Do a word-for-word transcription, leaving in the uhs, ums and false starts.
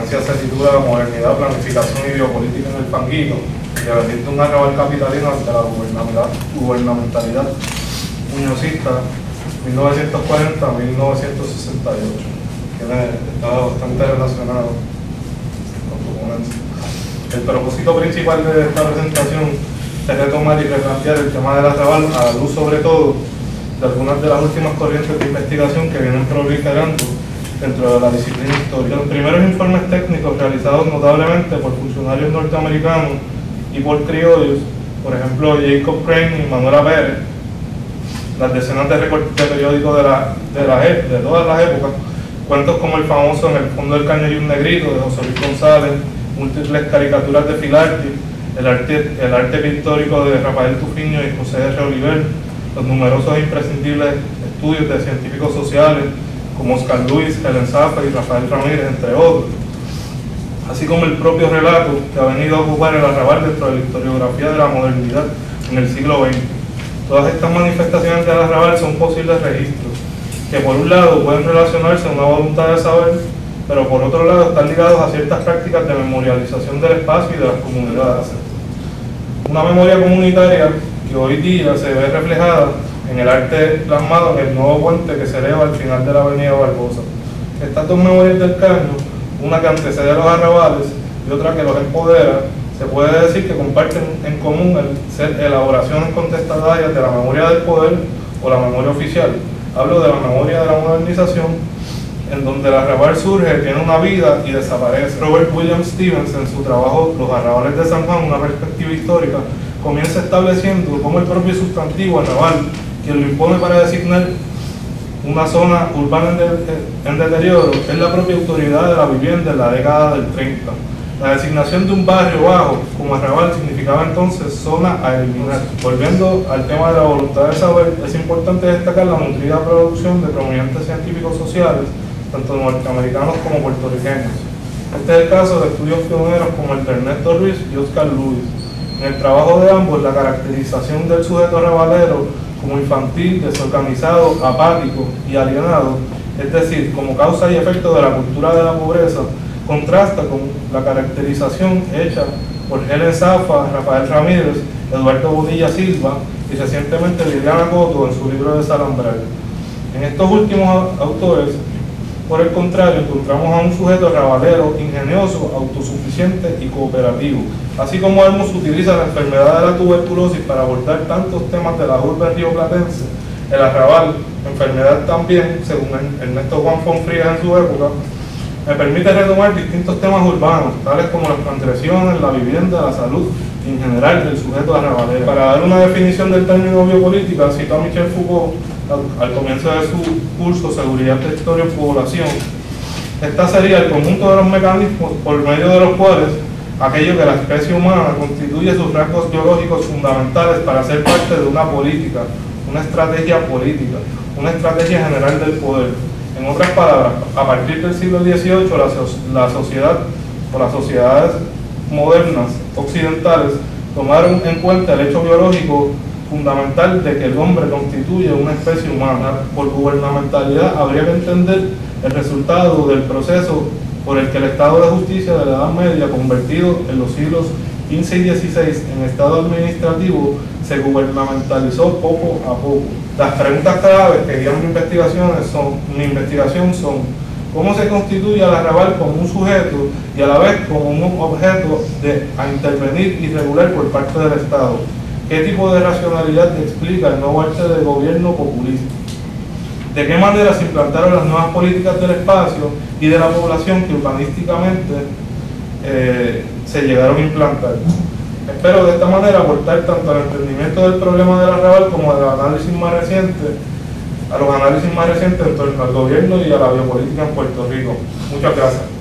ponencia se titula Modernidad, Planificación y Biopolítica en el Fanguito, y a venir de un arrabal capitalino ante la gubernamentalidad, gubernamentalidad muñozista mil novecientos cuarenta a mil novecientos sesenta y ocho. Tiene, está bastante relacionado con tu ponencia. El propósito principal de esta presentación es retomar y replantear el tema del arrabal a la luz, sobre todo, de algunas de las últimas corrientes de investigación que vienen proliferando dentro de la disciplina histórica. Los primeros informes técnicos realizados notablemente por funcionarios norteamericanos y por criollos, por ejemplo Jacob Crane y Manuela Pérez, las decenas de recortes de periódicos de, la, de, la, de todas las épocas, cuentos como el famoso En el fondo del caño y un negrito de José Luis González, múltiples caricaturas de Filarti, el arte, el arte pictórico de Rafael Tufiño y José R. Oliver, los numerosos e imprescindibles estudios de científicos sociales como Oscar Luis, Helen Zafra y Rafael Ramírez, entre otros, así como el propio relato que ha venido a ocupar el arrabal dentro de la historiografía de la modernidad en el siglo veinte. Todas estas manifestaciones del arrabal son posibles registros, que por un lado pueden relacionarse a una voluntad de saber, pero por otro lado están ligados a ciertas prácticas de memorialización del espacio y de las comunidades. Una memoria comunitaria que hoy día se ve reflejada en el arte plasmado en el nuevo puente que se eleva al final de la avenida Barbosa. Estas dos memorias del caño, una que antecede a los arrabales y otra que los empodera, se puede decir que comparten en común el ser elaboraciones contestatarias de la memoria del poder o la memoria oficial. Hablo de la memoria de la modernización, en donde el arrabal surge, tiene una vida y desaparece. Robert William Stevens, en su trabajo Los arrabales de San Juan, una perspectiva histórica, comienza estableciendo cómo el propio sustantivo arrabal, quien lo impone para designar una zona urbana en, de, en deterioro, es la propia autoridad de la vivienda en la década del treinta. La designación de un barrio bajo como arrabal significaba entonces zona a eliminar. Volviendo al tema de la voluntad de saber, es importante destacar la nutrida producción de prominentes científicos sociales, tanto norteamericanos como puertorriqueños. Este es el caso de estudios pioneros como el de Ernesto Ruiz y Oscar Luis. En el trabajo de ambos, la caracterización del sujeto arrabalero como infantil, desorganizado, apático y alienado, es decir, como causa y efecto de la cultura de la pobreza, contrasta con la caracterización hecha por Helen Zafra, Rafael Ramírez, Eduardo Bonilla Silva y recientemente Liliana Coto en su libro de Salambral. En estos últimos autores, por el contrario, encontramos a un sujeto arrabalero, ingenioso, autosuficiente y cooperativo. Así como Hermos utiliza la enfermedad de la tuberculosis para abordar tantos temas de la urbe rioplatense, el arrabal, enfermedad también, según Ernesto Juan Fonfrías en su época, me permite retomar distintos temas urbanos, tales como las transgresiones, la vivienda, la salud y en general del sujeto arrabalero. Para dar una definición del término biopolítica, cito a Michel Foucault al, al comienzo de su curso Seguridad, Territorio y Población. Esta sería el conjunto de los mecanismos por medio de los cuales aquello que la especie humana constituye sus rasgos biológicos fundamentales para ser parte de una política, una estrategia política, una estrategia general del poder. En otras palabras, a partir del siglo dieciocho, la, la sociedad o las sociedades modernas occidentales tomaron en cuenta el hecho biológico fundamental de que el hombre constituye una especie humana. Por gubernamentalidad habría que entender el resultado del proceso por el que el Estado de Justicia de la Edad Media, convertido en los siglos quince y dieciséis en Estado administrativo, se gubernamentalizó poco a poco. Las preguntas claves que guían mi investigaciones son, mi investigación son cómo se constituye al arrabal como un sujeto y a la vez como un objeto de, a intervenir y regular por parte del Estado. ¿Qué tipo de racionalidad explica el nuevo arte de gobierno populista? ¿De qué manera se implantaron las nuevas políticas del espacio y de la población que urbanísticamente eh, se llegaron a implantar? Espero de esta manera aportar tanto al entendimiento del problema del arrabal como del análisis más reciente, a los análisis más recientes en torno al gobierno y a la biopolítica en Puerto Rico. Muchas gracias.